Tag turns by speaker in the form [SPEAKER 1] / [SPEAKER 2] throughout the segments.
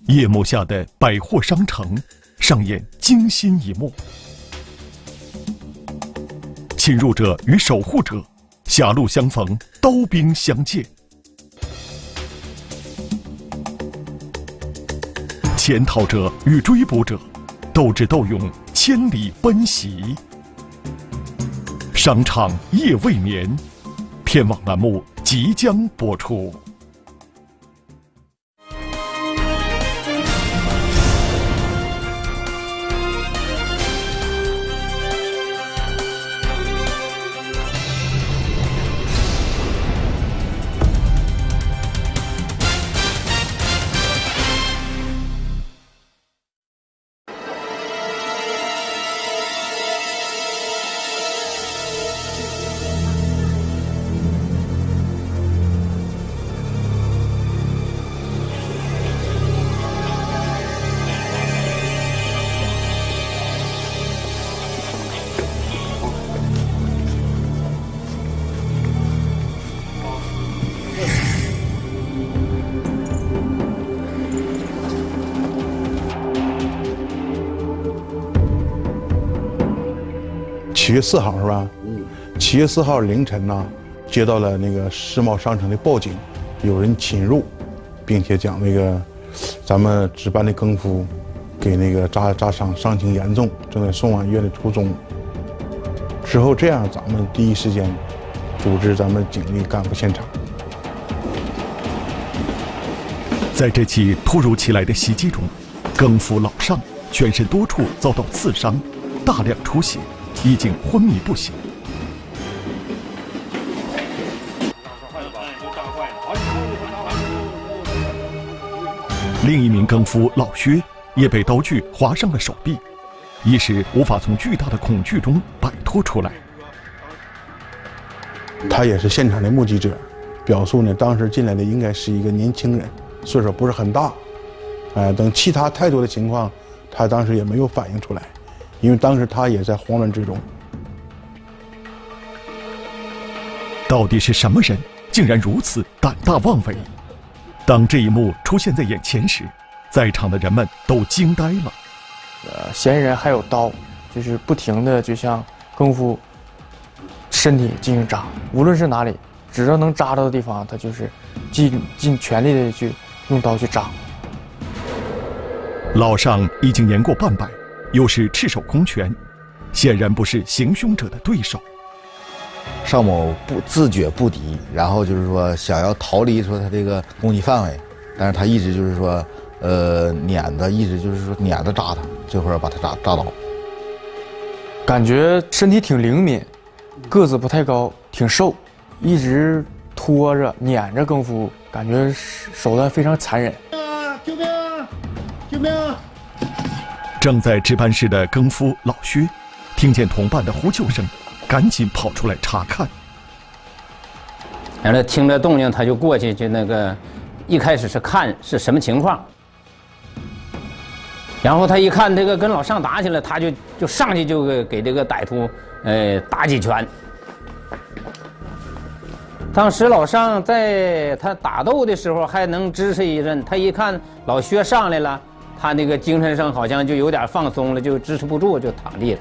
[SPEAKER 1] 夜幕下的百货商城上演惊心一幕，侵入者与守护者狭路相逢，刀兵相见，潜逃者与追捕者斗智斗勇，千里奔袭。商场夜未眠，天网栏目即将播出。
[SPEAKER 2] 7月4号是吧？7月4号凌晨呢，接到了那个世贸商城的报警，有人侵入，并且讲那个咱们值班的更夫给那个扎伤，伤情严重，正在送往医院的途中。之后这样，咱们第一时间组织咱们警力赶赴现场。
[SPEAKER 1] 在这起突如其来的袭击中，更夫老尚全身多处遭到刺伤，大量出血，已经昏迷不醒。另一名更夫老薛也被刀具划伤了手臂，一时无法从巨大的恐惧中摆脱出来。
[SPEAKER 2] 他也是现场的目击者，表述呢，当时进来的应该是一个年轻人，岁数不是很大，等其他太多的情况，他当时也没有反应出来，因为当时他也在慌乱之中。
[SPEAKER 1] 到底是什么人，竟然如此胆大妄为？当这一幕出现在眼前时，在场的人们都惊呆了。
[SPEAKER 3] 嫌疑人还有刀，就是不停的就像更夫身体进行扎，无论是哪里，只要能扎到的地方，他就是尽全力的去用刀去扎。
[SPEAKER 1] 老尚已经年过半百，又是赤手空拳，显然不是行凶者的对手。
[SPEAKER 4] 尚某不自觉不敌，然后就是说想要逃离说他这个攻击范围，但是他一直就是说一直就是说撵着扎他，最后把他扎倒。
[SPEAKER 3] 感觉身体挺灵敏，个子不太高，挺瘦，一直拖着撵着更夫，感觉手段非常残忍。
[SPEAKER 2] 救命！救命！
[SPEAKER 1] 正在值班室的更夫老薛听见同伴的呼救声，赶紧跑出来查看。
[SPEAKER 5] 然后听着动静，他就过去，就那个一开始是看是什么情况，然后他一看这个跟老尚打起来，他就上去就给这个歹徒打几拳。当时老尚在他打斗的时候还能支持一阵，他一看老薛上来了，他那个精神上好像就有点放松了，就支持不住，就躺地了。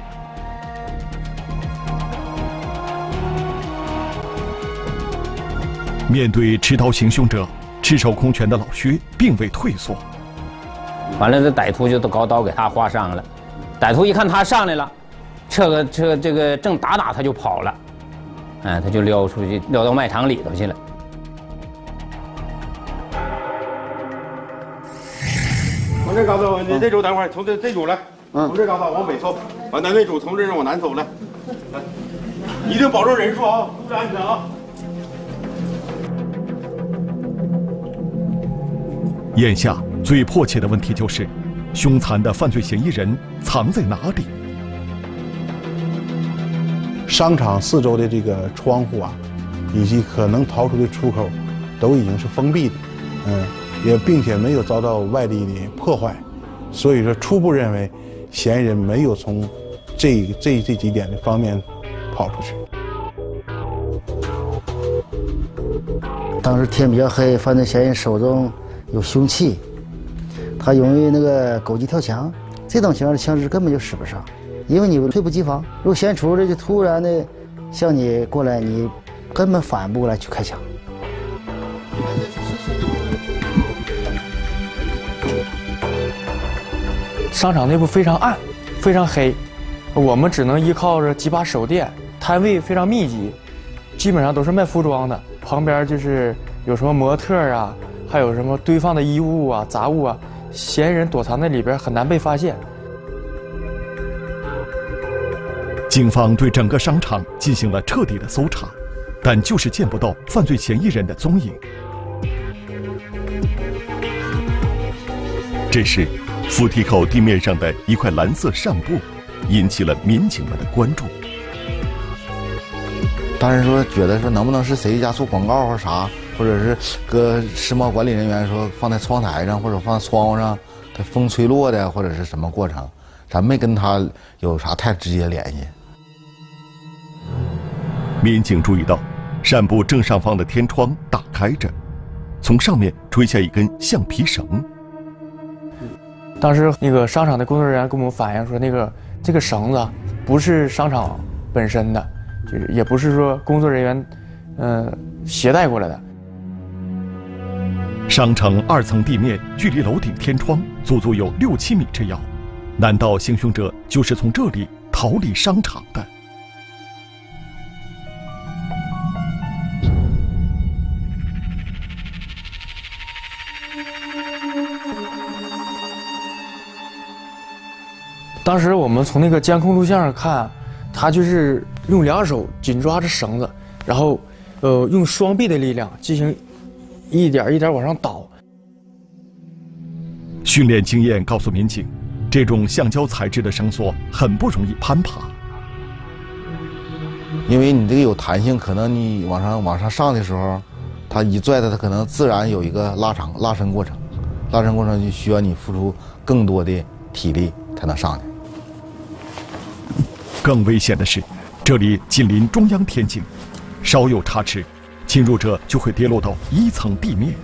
[SPEAKER 1] 面对持刀行凶者，赤手空拳的老薛并未退缩。
[SPEAKER 5] 完了，这歹徒就搞刀给他划伤了。歹徒一看他上来了，这个正打他就跑了，他就撩出去，撩到卖场里头去了。
[SPEAKER 6] 从这嘎达，你这组等会儿，从这组来，从这嘎达往北走，完咱那组从这往南走来，来，一定保证人数啊，注意安全啊。
[SPEAKER 1] 眼下最迫切的问题就是，凶残的犯罪嫌疑人藏在哪里？
[SPEAKER 2] 商场四周的这个窗户啊，以及可能逃出的出口，都已经是封闭的，也并且没有遭到外力的破坏，所以说初步认为，嫌疑人没有从这几点的方面跑出去。
[SPEAKER 7] 当时天比较黑，犯罪嫌疑人手中有凶器， 他容易那个狗急跳墙，这种情况枪支根本就使不上，因为你猝不及防。如果闲厨的就突然的向你过来，你根本反应不过来去开枪。
[SPEAKER 3] 商场内部非常暗，非常黑，我们只能依靠着几把手电，摊位非常密集，基本上都是卖服装的，旁边就是有什么模特啊，还有什么堆放的衣物啊、杂物啊，嫌疑人躲藏在里边很难被发现。
[SPEAKER 1] 警方对整个商场进行了彻底的搜查，但就是见不到犯罪嫌疑人的踪影。这时，扶梯口地面上的一块蓝色扇布引起了民警们的关注。
[SPEAKER 4] 当时说觉得说能不能是谁家做广告或啥，或者是搁世贸管理人员说放在窗台上或者放在窗户上，它风吹落的或者是什么过程，咱没跟他有啥太直接联系。
[SPEAKER 1] 民警注意到，扇布正上方的天窗打开着，从上面垂下一根橡皮绳。
[SPEAKER 3] 当时那个商场的工作人员跟我们反映说，这个绳子不是商场本身的，就是也不是说工作人员携带过来的。
[SPEAKER 1] 商城2层地面距离楼顶天窗足足有6、7米之遥，难道行凶者就是从这里逃离商场的？
[SPEAKER 3] 当时我们从那个监控录像上看，他就是用2手紧抓着绳子，然后用双臂的力量进行一点一点往上倒。
[SPEAKER 1] 训练经验告诉民警，这种橡胶材质的绳索很不容易攀爬，
[SPEAKER 4] 因为你这个有弹性，可能你往上上的时候，它一拽它可能自然有一个拉伸过程，拉伸过程就需要你付出更多的体力才能上去。
[SPEAKER 1] 更危险的是，这里紧邻中央天井，稍有差池，侵入者就会跌落到1层地面。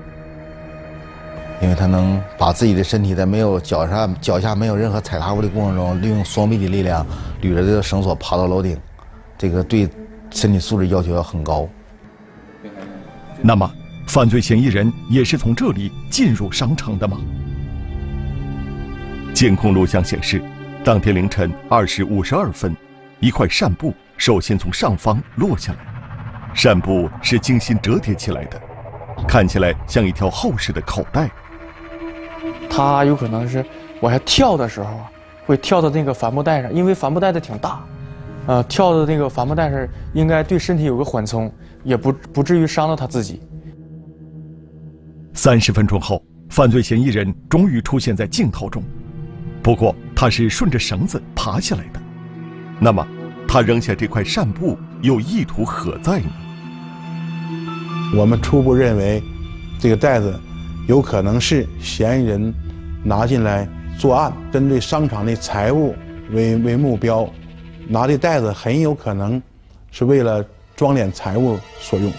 [SPEAKER 4] 因为他能把自己的身体在没有脚下没有任何踩踏物的过程中，利用双臂的力量捋着这个绳索爬到楼顶，这个对身体素质要求要很高。
[SPEAKER 1] 那么，犯罪嫌疑人也是从这里进入商城的吗？监控录像显示，当天凌晨2时52分，一块扇布首先从上方落下来，扇布是精心折叠起来的，看起来像一条厚实的口袋。
[SPEAKER 3] 他有可能是往下跳的时候会跳到那个帆布袋上，因为帆布袋的挺大，跳到那个帆布袋上应该对身体有个缓冲，也不至于伤到他自己。
[SPEAKER 1] 30分钟后，犯罪嫌疑人终于出现在镜头中，不过他是顺着绳子爬下来的。那么，他扔下这块扇布有意图何在呢？
[SPEAKER 2] 我们初步认为，这个袋子有可能是嫌疑人拿进来作案，针对商场的财物为目标，拿的袋子很有可能是为了装殓财物所用。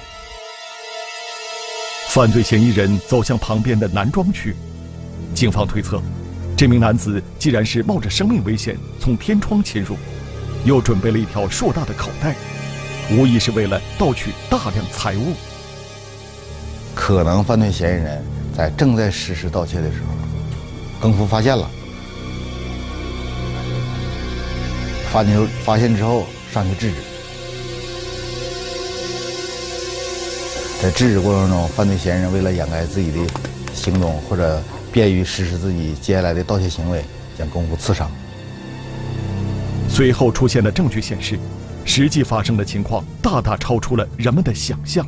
[SPEAKER 1] 犯罪嫌疑人走向旁边的男装区，警方推测，这名男子既然是冒着生命危险从天窗侵入，又准备了一条硕大的口袋，无疑是为了盗取大量财物。
[SPEAKER 4] 可能犯罪嫌疑人正在实施盗窃的时候，更夫发现了，发现之后上去制止。在制止过程中，犯罪嫌疑人为了掩盖自己的行动或者便于实施自己接下来的盗窃行为，将更夫刺伤。
[SPEAKER 1] 随后出现的证据显示，实际发生的情况大大超出了人们的想象。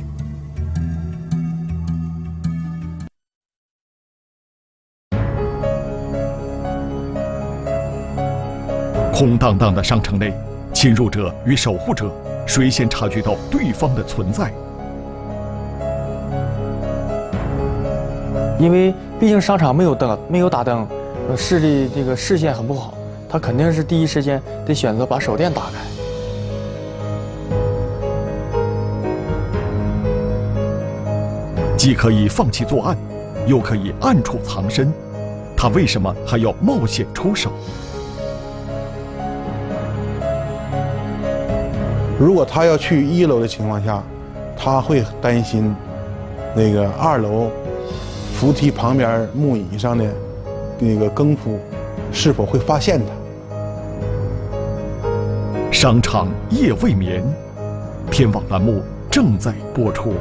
[SPEAKER 1] 空荡荡的商城内，侵入者与守护者谁先察觉到对方的存在？
[SPEAKER 3] 因为毕竟商场没有打灯，视线很不好，他肯定是第一时间得选择把手电打开。
[SPEAKER 1] 既可以放弃作案，又可以暗处藏身， 他为什么还要冒险出手？
[SPEAKER 2] 如果他要去1楼的情况下，他会担心那个2楼扶梯旁边木椅上的那个更夫是否会发现他。
[SPEAKER 1] 商场夜未眠，天网栏目正在播出。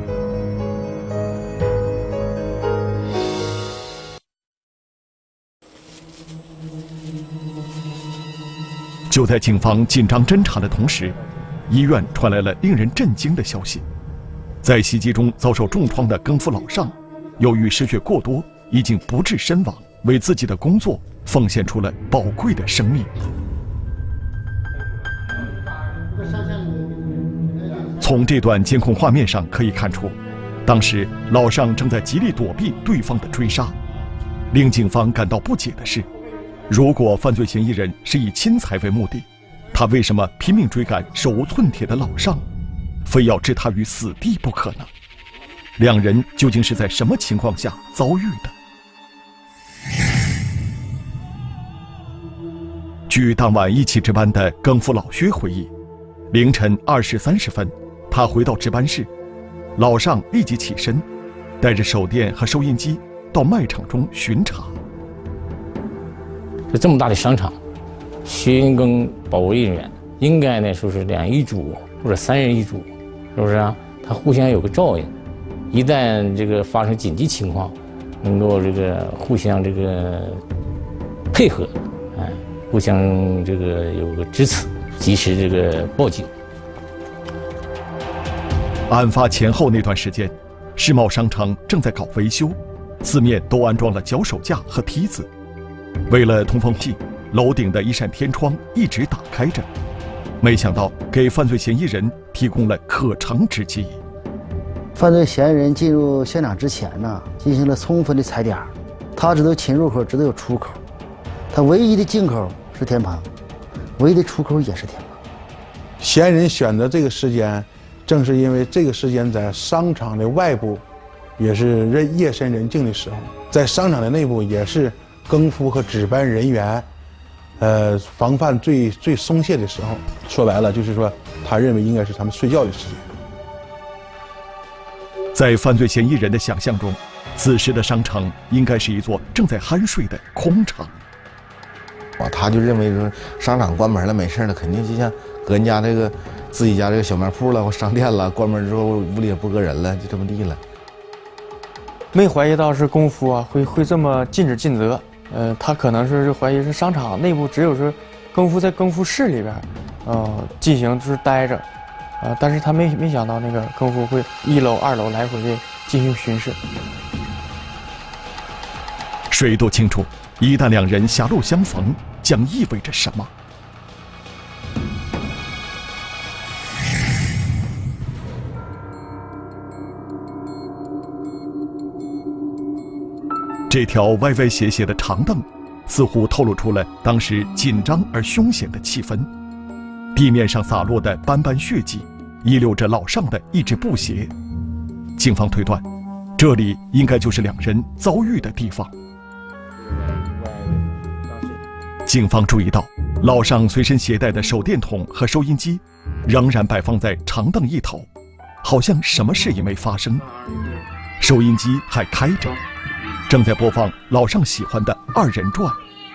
[SPEAKER 1] 就在警方紧张侦查的同时，医院传来了令人震惊的消息：在袭击中遭受重创的更夫老尚，由于失血过多，已经不治身亡，为自己的工作奉献出了宝贵的生命。从这段监控画面上可以看出，当时老尚正在极力躲避对方的追杀。令警方感到不解的是，如果犯罪嫌疑人是以侵财为目的，他为什么拼命追赶手无寸铁的老尚，非要置他于死地不可呢？两人究竟是在什么情况下遭遇的？据当晚一起值班的更夫老薛回忆，凌晨2时30分，他回到值班室，老尚立即起身，带着手电和收音机到卖场中巡查。
[SPEAKER 5] 这么大的商场，巡更保卫人员应该呢说是2人一组或者3人一组，是不是啊？他互相有个照应，一旦这个发生紧急情况，能够这个互相这个配合，互相这个有个支持，及时这个报警。
[SPEAKER 1] 案发前后那段时间，世贸商场正在搞维修，四面都安装了脚手架和梯子。为了通风气，楼顶的一扇天窗一直打开着，没想到给犯罪嫌疑人提供了可乘之机。
[SPEAKER 7] 犯罪嫌疑人进入现场之前呢，进行了充分的踩点，他知道侵入口，知道有出口，他唯一的进口是天棚，唯一的出口也是天棚。
[SPEAKER 2] 嫌疑人选择这个时间，正是因为这个时间在商场的外部，也是夜深人静的时候，在商场的内部也是更夫和值班人员，防范最松懈的时候。说白了，就是说，他认为应该是他们睡觉的时间。
[SPEAKER 1] 在犯罪嫌疑人的想象中，此时的商场应该是一座正在酣睡的空场。
[SPEAKER 4] 他就认为说，商场关门了没事了，肯定就像搁人家这个自己家这个小卖铺了或商店了，关门之后屋里也不搁人了，就这么地了。
[SPEAKER 3] 没怀疑到是更夫啊会这么尽职尽责。他可能是怀疑是商场内部只有是更夫在更夫室里边，进行就是待着，但是他没想到那个更夫会1楼、2楼来回的进行巡视。
[SPEAKER 1] 谁都清楚，一旦两人狭路相逢，将意味着什么。这条歪歪斜斜的长凳，似乎透露出了当时紧张而凶险的气氛。地面上洒落的斑斑血迹，遗留着老尚的一只布鞋。警方推断，这里应该就是两人遭遇的地方。警方注意到，老尚随身携带的手电筒和收音机，仍然摆放在长凳一头，好像什么事也没发生。收音机还开着，正在播放老尚喜欢的2人转。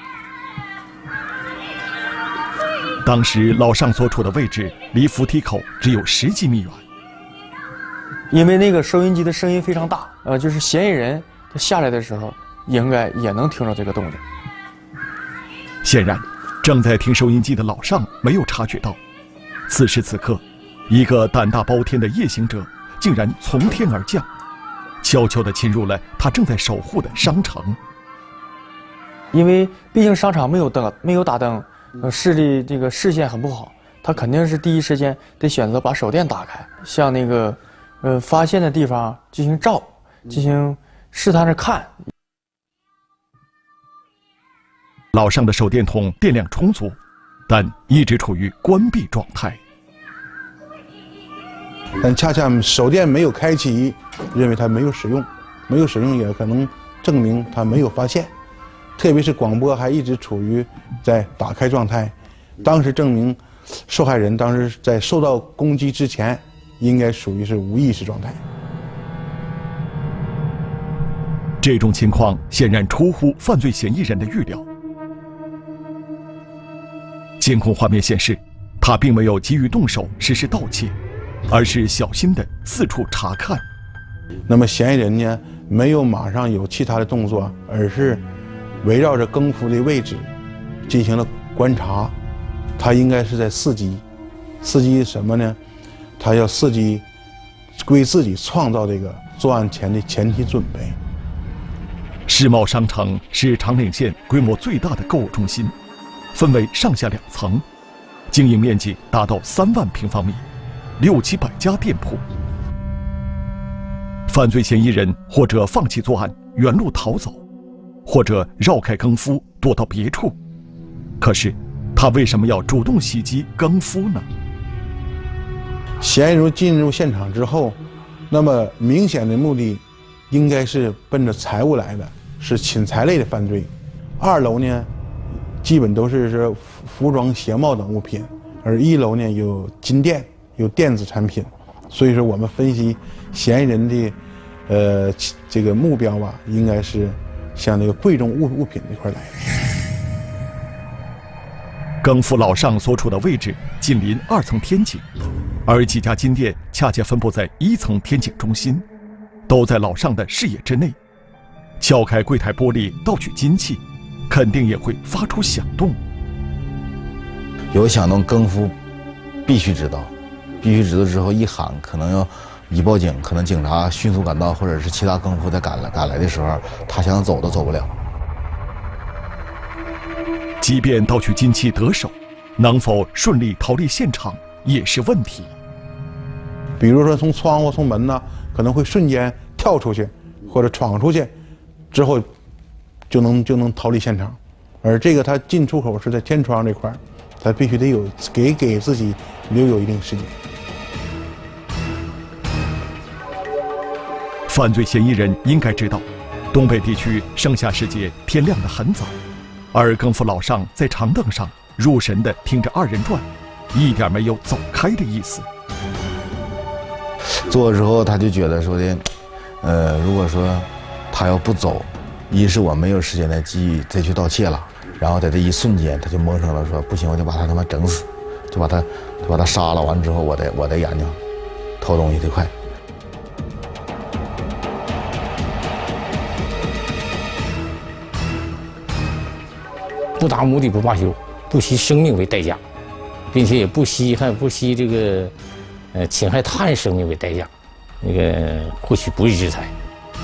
[SPEAKER 1] 当时老尚所处的位置离扶梯口只有10几米远，
[SPEAKER 3] 因为那个收音机的声音非常大，就是嫌疑人他下来的时候，应该也能听到这个动静。
[SPEAKER 1] 显然，正在听收音机的老尚没有察觉到，此时此刻，一个胆大包天的夜行者竟然从天而降，悄悄地侵入了他正在守护的商城。
[SPEAKER 3] 因为毕竟商场没有灯，没有打灯，视力这个视线很不好，他肯定是第一时间得选择把手电打开，向那个发现的地方进行照，进行试探着看。
[SPEAKER 1] 老尚的手电筒电量充足，但一直处于关闭状态。
[SPEAKER 2] 但恰恰手电没有开启，认为他没有使用，没有使用也可能证明他没有发现。 特别是广播还一直处于在打开状态，当时证明受害人当时在受到攻击之前，应该属于是无意识状态。
[SPEAKER 1] 这种情况显然出乎犯罪嫌疑人的预料。监控画面显示，他并没有急于动手实施盗窃，而是小心地四处查看。
[SPEAKER 2] 那么嫌疑人呢，没有马上有其他的动作，而是围绕着更夫的位置进行了观察。他应该是在伺机，伺机什么呢？他要伺机为自己创造这个作案前的前期准备。
[SPEAKER 1] 世贸商城是长岭县规模最大的购物中心，分为上下2层，经营面积达到3万平方米，600-700家店铺。犯罪嫌疑人或者放弃作案，原路逃走，或者绕开更夫躲到别处。可是，他为什么要主动袭击更夫呢？
[SPEAKER 2] 嫌疑人进入现场之后，那么明显的目的应该是奔着财物来的，是侵财类的犯罪。2楼呢，基本都是服装、鞋帽等物品，而1楼呢有金店、有电子产品。所以说，我们分析嫌疑人的这个目标吧，应该是向那个贵重物品这块来。
[SPEAKER 1] 更夫老尚所处的位置紧邻2层天井，而几家金店恰恰分布在1层天井中心，都在老尚的视野之内。撬开柜台玻璃盗取金器，肯定也会发出响动。
[SPEAKER 4] 有响动，更夫必须知道，之后一喊，可能要一报警，可能警察迅速赶到，或者是其他更夫在赶来的时候，他想走都走不了。
[SPEAKER 1] 即便盗取金器得手，能否顺利逃离现场也是问题。
[SPEAKER 2] 比如说从窗户、从门呢，可能会瞬间跳出去，或者闯出去，之后就能逃离现场。而这个他进出口是在天窗这块，他必须得有给自己留有一定时间。
[SPEAKER 1] 犯罪嫌疑人应该知道，东北地区盛夏时节天亮得很早，而更夫老尚在长凳上入神地听着2人转，一点没有走开的意思。
[SPEAKER 4] 做了之后，他就觉得说的，如果说他要不走，一是我没有时间再去盗窃了，然后在这一瞬间，他就萌生了说，不行，我就把他他妈整死，就把他杀了，完之后我再研究偷东西这块。
[SPEAKER 5] 不达目的不罢休，不惜生命为代价，并且也不惜这个侵害他人生命为代价，那个获取不义之财。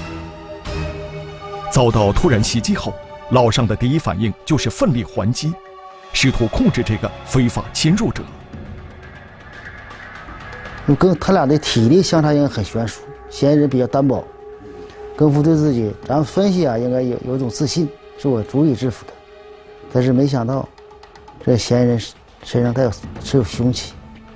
[SPEAKER 1] 遭到突然袭击后，老尚的第一反应就是奋力还击，试图控制这个非法侵入者。
[SPEAKER 7] 他俩的体力相差应该很悬殊，嫌疑人比较单薄，更夫对自己，咱们分析啊，应该有一种自信，是我足以制服的。但是没想到，这嫌疑人身上是有凶器。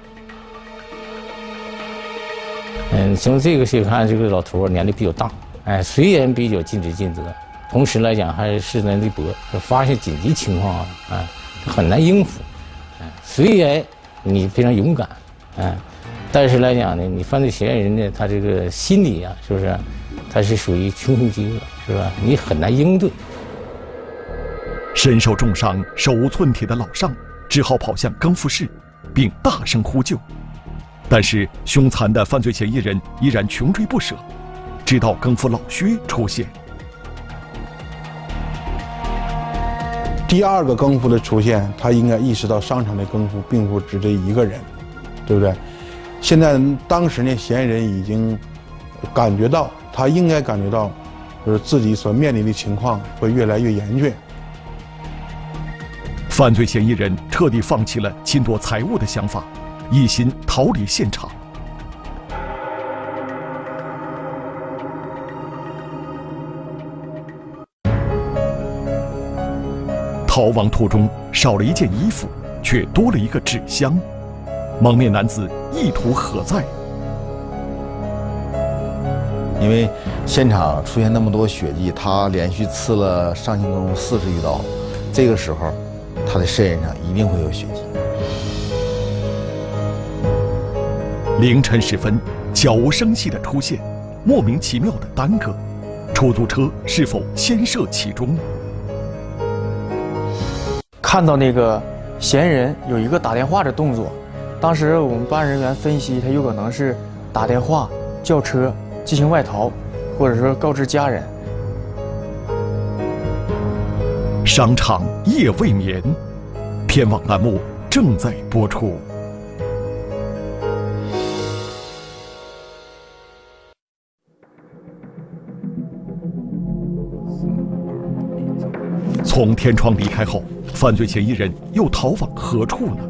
[SPEAKER 5] 从这个去看，这个老头年龄比较大，虽然比较尽职尽责，同时来讲还是势单力薄，发现紧急情况很难应付。虽然你非常勇敢，但是来讲呢，你犯罪嫌疑人呢，他这个心理啊，是不是？他是属于穷凶极恶，是吧？你很难应对。
[SPEAKER 1] 身受重伤、手无寸铁的老尚只好跑向更夫室，并大声呼救。但是凶残的犯罪嫌疑人依然穷追不舍，直到更夫老薛出现。
[SPEAKER 2] 第2个更夫的出现，他应该意识到商场的更夫并不止这一个人，对不对？现在当时呢，嫌疑人已经感觉到，他应该感觉到，就是自己所面临的情况会越来越严峻。
[SPEAKER 1] 犯罪嫌疑人彻底放弃了侵夺财物的想法，一心逃离现场。逃亡途中少了一件衣服，却多了一个纸箱。蒙面男子意图何在？
[SPEAKER 4] 因为现场出现那么多血迹，他连续刺了上行宫40余刀，这个时候他的身上一定会有血迹。
[SPEAKER 1] 凌晨时分，悄无声息的出现，莫名其妙的耽搁，出租车是否牵涉其中？
[SPEAKER 3] 看到那个嫌疑人有一个打电话的动作，当时我们办案人员分析，他有可能是打电话叫车进行外逃，或者说告知家人。
[SPEAKER 1] 商场夜未眠，天网栏目正在播出。从天窗离开后，犯罪嫌疑人又逃往何处呢？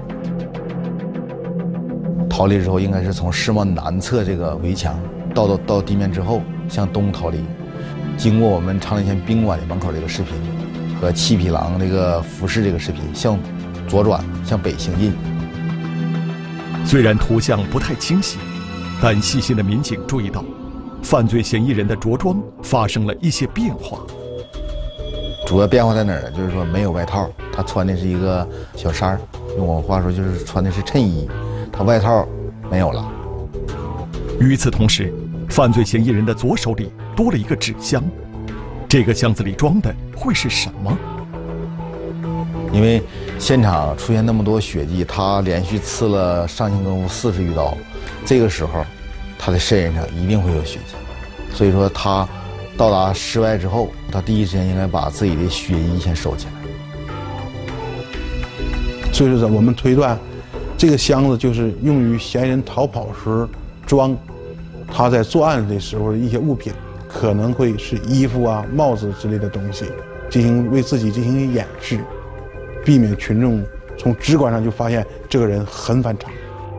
[SPEAKER 4] 逃离之后，应该是从世贸南侧这个围墙到地面之后向东逃离，经过我们长陵县宾馆的门口这个视频和七匹狼这个服饰这个视频，向左转向北行进。
[SPEAKER 1] 虽然图像不太清晰，但细心的民警注意到，犯罪嫌疑人的着装发生了一些变化。
[SPEAKER 4] 主要变化在哪儿呢？就是说没有外套，他穿的是一个小衫儿，用我话说就是穿的是衬衣，他外套没有了。
[SPEAKER 1] 与此同时，犯罪嫌疑人的左手里多了一个纸箱，这个箱子里装的会是什么？
[SPEAKER 4] 因为现场出现那么多血迹，他连续刺了上行宫40余刀，这个时候他的身上一定会有血迹，所以说他到达室外之后，他第一时间应该把自己的血衣先收起来。
[SPEAKER 2] 所以说我们推断，这个箱子就是用于嫌疑人逃跑时装他在作案的时候的一些物品，可能会是衣服啊、帽子之类的东西，为自己进行掩饰，避免群众从直观上就发现这个人很反常。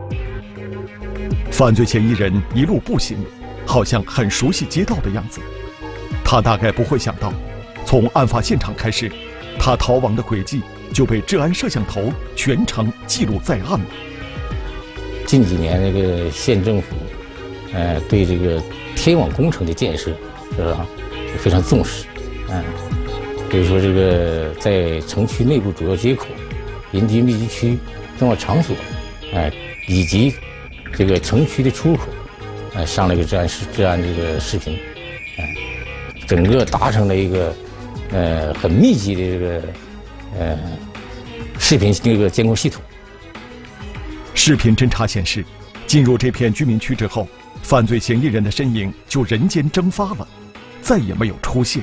[SPEAKER 1] 犯罪嫌疑人一路步行，好像很熟悉街道的样子。他大概不会想到，从案发现场开始，他逃亡的轨迹就被治安摄像头全程记录在案了。
[SPEAKER 5] 近几年这个县政府，对这个天网工程的建设，是吧，非常重视，比如说这个在城区内部主要街口、人居密集区、重要场所，以及这个城区的出口，上了一个治安这个视频，整个达成了一个很密集的这个视频这个监控系统。
[SPEAKER 1] 视频侦查显示，进入这片居民区之后，犯罪嫌疑人的身影就人间蒸发了，再也没有出现。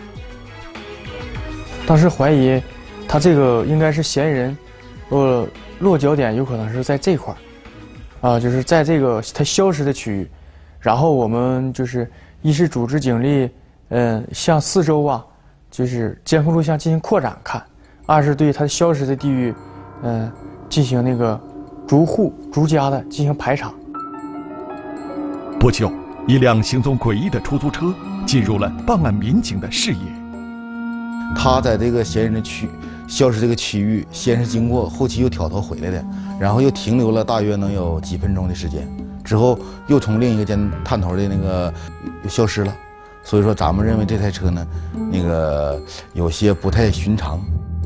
[SPEAKER 3] 当时怀疑他这个应该是嫌疑人，落脚点有可能是在这块儿，就是在这个他消失的区域。然后我们就是一是组织警力，向四周啊，就是监控录像进行扩展看；二是对他消失的地域，进行那个逐户逐家的进行排查。
[SPEAKER 1] 不久，一辆行踪诡异的出租车进入了办案民警的视野。
[SPEAKER 4] 他在这个嫌疑人的消失这个区域，先是经过，后期又挑头回来的，然后又停留了大约能有几分钟的时间，之后又从另一个探头的那个又消失了。所以说，咱们认为这台车呢，那个有些不太寻常。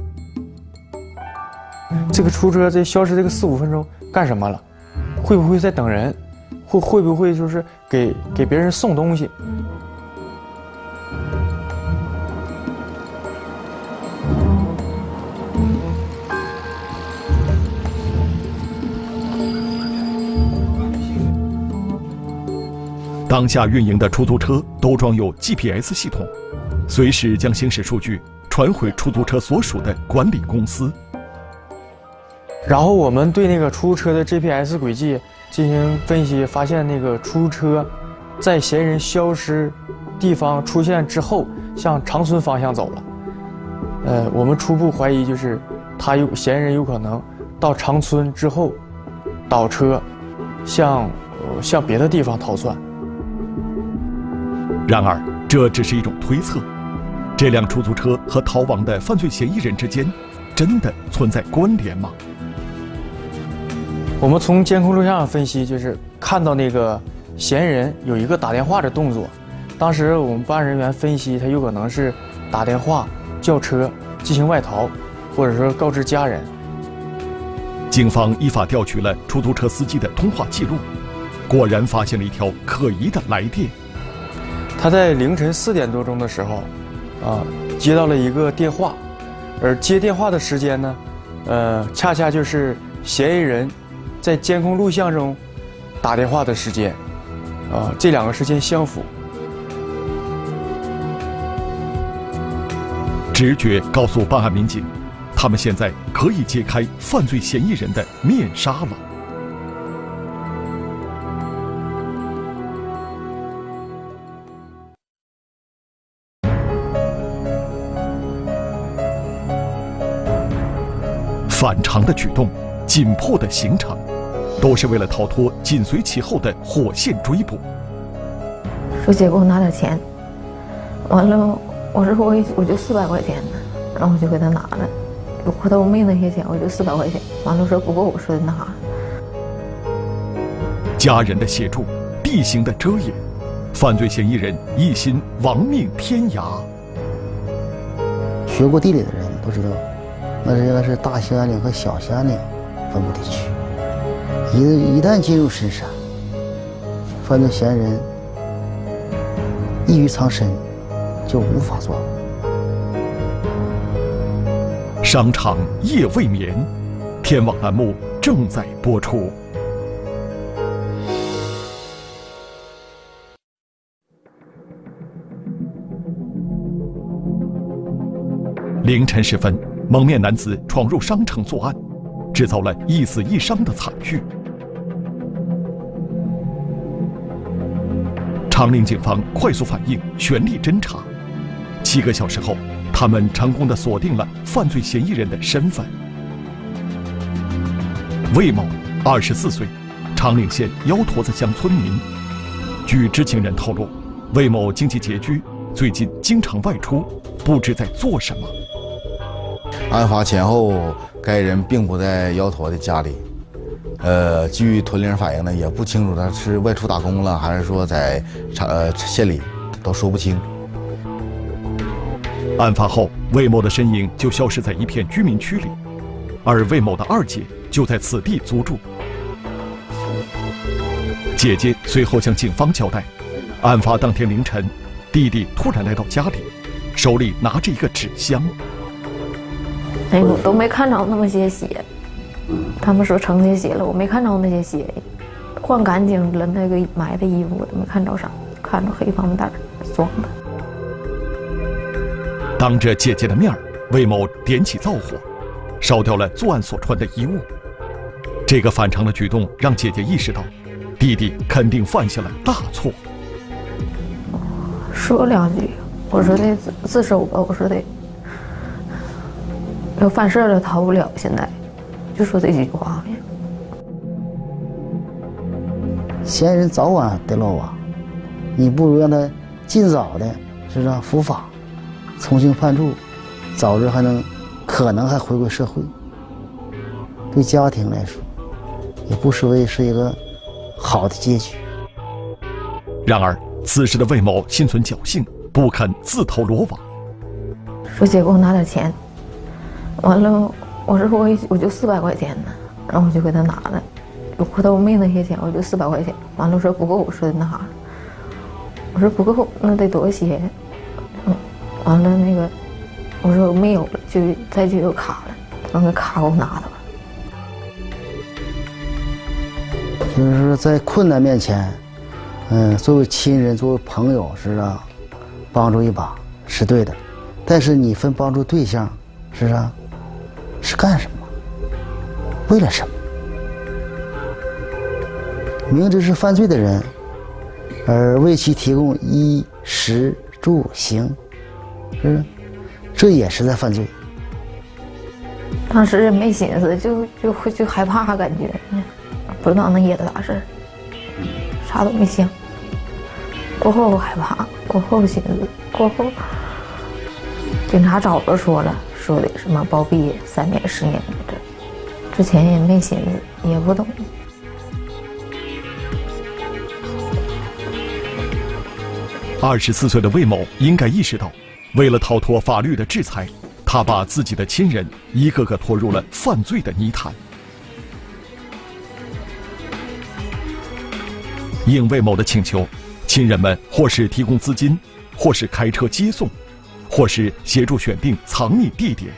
[SPEAKER 3] 这个出租车这消失这个4、5分钟干什么了？会不会在等人？会不会就是给别人送东西？
[SPEAKER 1] 当下运营的出租车都装有 GPS 系统，随时将行驶数据传回出租车所属的管理公司。
[SPEAKER 3] 然后我们对那个出租车的 GPS 轨迹进行分析，发现那个出租车在嫌疑人消失地方出现之后，向长春方向走了。我们初步怀疑就是嫌疑人有可能到长春之后倒车，向别的地方逃窜。
[SPEAKER 1] 然而，这只是一种推测。这辆出租车和逃亡的犯罪嫌疑人之间，真的存在关联吗？
[SPEAKER 3] 我们从监控录像分析，就是看到那个嫌疑人有一个打电话的动作，当时我们办案人员分析，他有可能是打电话叫车进行外逃，或者说告知家人。
[SPEAKER 1] 警方依法调取了出租车司机的通话记录，果然发现了一条可疑的来电。
[SPEAKER 3] 他在凌晨4点多钟的时候，接到了一个电话，而接电话的时间呢，恰恰就是嫌疑人在监控录像中打电话的时间，这2个时间相符。
[SPEAKER 1] 直觉告诉办案民警，他们现在可以揭开犯罪嫌疑人的面纱了。反常的举动，紧迫的行程，都是为了逃脱紧随其后的火线追捕。
[SPEAKER 8] 说姐给我拿点钱，完了我说我就400块钱呢，然后我就给他拿了。我回头我没那些钱，我就400块钱。完了说不够，我说的拿。
[SPEAKER 1] 家人的协助，地形的遮掩，犯罪嫌疑人一心亡命天涯。
[SPEAKER 7] 学过地理的人都知道，那应该是大兴安岭和小兴安岭分布地区。一旦进入深山，犯罪嫌疑人易于藏身，就无法作案。
[SPEAKER 1] 商场夜未眠，天网栏目正在播出。凌晨时分，蒙面男子闯入商城作案，制造了一死一伤的惨剧。长宁警方快速反应，全力侦查。7个小时后，他们成功地锁定了犯罪嫌疑人的身份。魏某，24岁，长宁县腰坨子乡村民。据知情人透露，魏某经济拮据，最近经常外出，不知在做什么。
[SPEAKER 4] 案发前后，该人并不在腰坨的家里。据屯领反映呢，也不清楚他是外出打工了，还是说在县里，都说不清。
[SPEAKER 1] 案发后，魏某的身影就消失在一片居民区里，而魏某的二姐就在此地租住。姐姐随后向警方交代，案发当天凌晨，弟弟突然来到家里，手里拿着一个纸箱。
[SPEAKER 8] 哎，我都没看着那么些血，他们说成些血了，我没看着那些血，换干净了那个埋的衣服我都没看着啥，看着黑防袋装的。
[SPEAKER 1] 当着姐姐的面，魏某点起灶火，烧掉了作案所穿的衣物。这个反常的举动让姐姐意识到，弟弟肯定犯下了大错。
[SPEAKER 8] 说2句，我说的自首吧，我说的要犯事了逃不了，现在就说这几句话。
[SPEAKER 7] 嫌疑人早晚得落网，你不如让他尽早的是吧伏法，从轻判处，早日可能还回归社会。对家庭来说，也不失为是一个好的结局。
[SPEAKER 1] 然而，此时的魏某心存侥幸，不肯自投罗网。
[SPEAKER 8] 说姐给我拿点钱，完了我说我就400块钱呢，然后我就给他拿了。我回头我没那些钱，我就400块钱。完了我说不够，我说的那啥，我说不够，那得多些。完了那个，我说没有了，就有卡了，把那卡给我拿了。
[SPEAKER 7] 就是说在困难面前，作为亲人，作为朋友，是啊，帮助一把是对的，但是你分帮助对象，是啊，是干什么？为了什么？明知是犯罪的人，而为其提供衣食住行，是，这也是在犯罪。
[SPEAKER 8] 当时也没寻思，就害怕，感觉不知道能惹到啥事儿，啥都没想。过后我害怕，过后寻思，过后警察找着说了，说的什么包庇3年10年的，之前也没寻思，也不懂。
[SPEAKER 1] 24岁的魏某应该意识到，为了逃脱法律的制裁，他把自己的亲人一个个拖入了犯罪的泥潭。应魏某的请求，亲人们或是提供资金，或是开车接送，或是协助选定藏匿地点。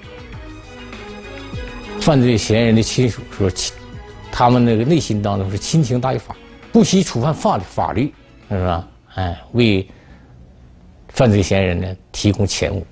[SPEAKER 5] 犯罪嫌疑人的亲属说，他们那个内心当中是亲情大于法，不惜触犯法律，是吧？为犯罪嫌疑人呢提供钱物，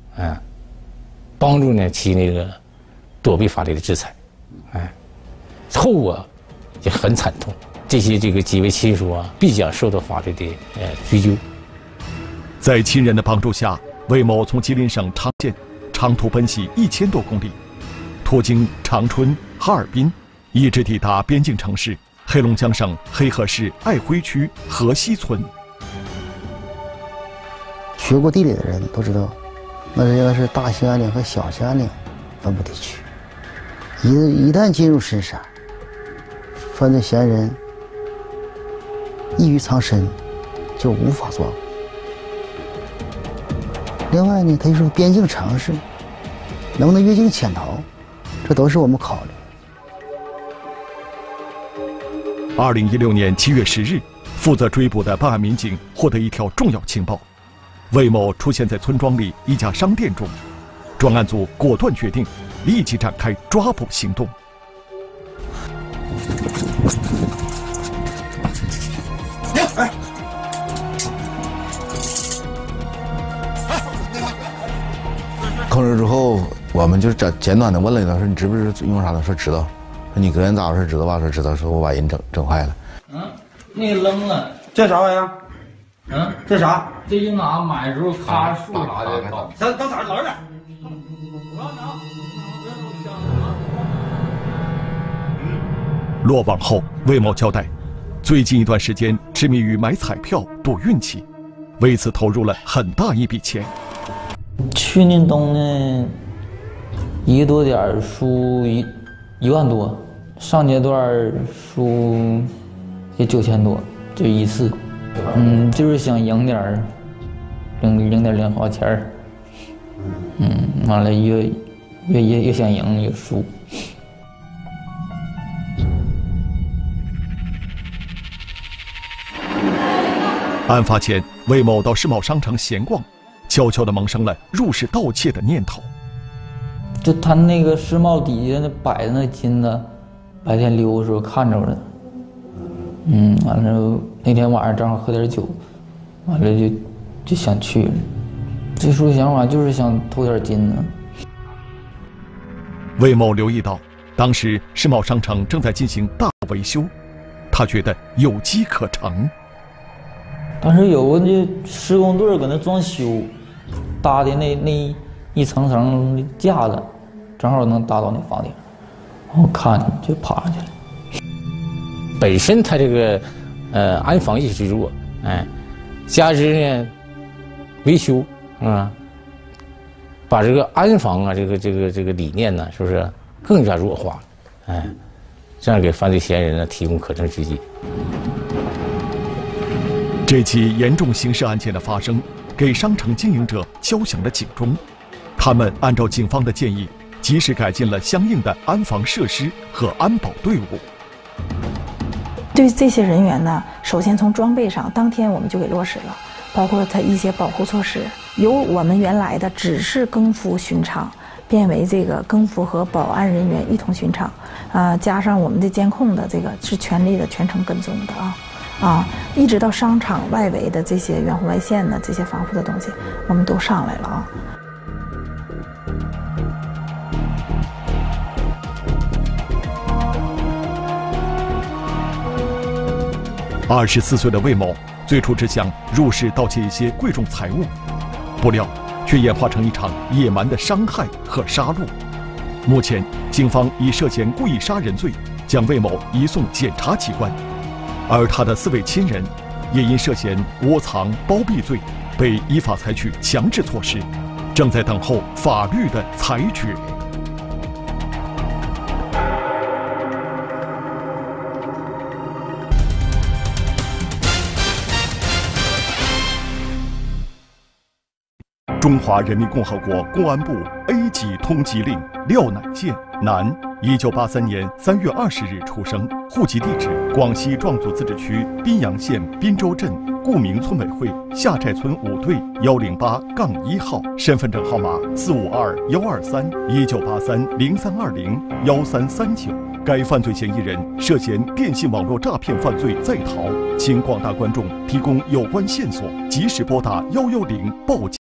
[SPEAKER 5] 帮助呢其那个躲避法律的制裁，后果也很惨痛。这个几位亲属啊，必将受到法律的追究。
[SPEAKER 1] 在亲人的帮助下，魏某从吉林省昌县长途奔袭1000多公里，途经长春、哈尔滨，一直抵达边境城市黑龙江省黑河市爱辉区河西村。
[SPEAKER 7] 学过地理的人都知道，那应该是大兴安岭和小兴安岭分布地区。一旦进入深山，犯罪嫌疑人易于藏身，就无法作案。另外呢，他又是个边境城市，能不能越境潜逃，这都是我们考虑。
[SPEAKER 1] 2016年7月10日，负责追捕的办案民警获得一条重要情报：魏某出现在村庄里一家商店中。专案组果断决定，立即展开抓捕行动。
[SPEAKER 4] 控制之后，我们就简短的问了一段，说你知不知道用啥的？说知道。说你个人咋回事？知道吧？说知道。说我把人整坏了。
[SPEAKER 9] 那个扔了。
[SPEAKER 6] 这啥玩意儿？这啥？
[SPEAKER 9] 这用哪买的时候咔树啥的。
[SPEAKER 6] 咱咋老点？
[SPEAKER 1] 落网后，魏某交代，最近一段时间痴迷于买彩票赌运气，为此投入了很大一笔钱。
[SPEAKER 9] 去年冬呢，1个多点输1万多，上阶段输也9000多，就一次。就是想赢点儿，赢点零花钱儿。完了越想赢越输。
[SPEAKER 1] 案发前，魏某到世贸商城闲逛，悄悄地萌生了入室盗窃的念头。
[SPEAKER 9] 就他那个世贸底下那摆的那金子，白天溜的时候看着了。完了那天晚上正好喝点酒，完了就想去了。最初想法就是想偷点金子。
[SPEAKER 1] 魏某留意到，当时世贸商城正在进行大维修，他觉得有机可乘。
[SPEAKER 9] 当时有个施工队搁那装修，搭的那一层层架子，正好能搭到那房顶，我看就爬上去了。
[SPEAKER 5] 本身他这个安防意识弱，加之呢维修把这个安防啊这个理念呢，是不是更加弱化了？这样给犯罪嫌疑人呢提供可乘之机。
[SPEAKER 1] 这起严重刑事案件的发生，给商城经营者敲响了警钟。他们按照警方的建议，及时改进了相应的安防设施和安保队伍。
[SPEAKER 10] 对这些人员呢，首先从装备上，当天我们就给落实了，包括他一些保护措施，由我们原来的只是更服巡场，变为这个更服和保安人员一同巡场，加上我们的监控的这个是全力的全程跟踪的一直到商场外围的这些远红外线的这些防护的东西，我们都上来了
[SPEAKER 1] 24岁的魏某最初只想入室盗窃一些贵重财物，不料却演化成一场野蛮的伤害和杀戮。目前，警方以涉嫌故意杀人罪将魏某移送检察机关，而他的4位亲人也因涉嫌窝藏包庇罪被依法采取强制措施，正在等候法律的裁决。 中华人民共和国公安部 A 级通缉令廖乃健，男，1983年3月20日出生，户籍地址广西壮族自治区宾阳县滨州镇顾明村委会下寨村5队108-1号，身份证号码452-123-1983-0320-1339。该犯罪嫌疑人涉嫌电信网络诈骗犯罪在逃，请广大观众提供有关线索，及时拨打110报警。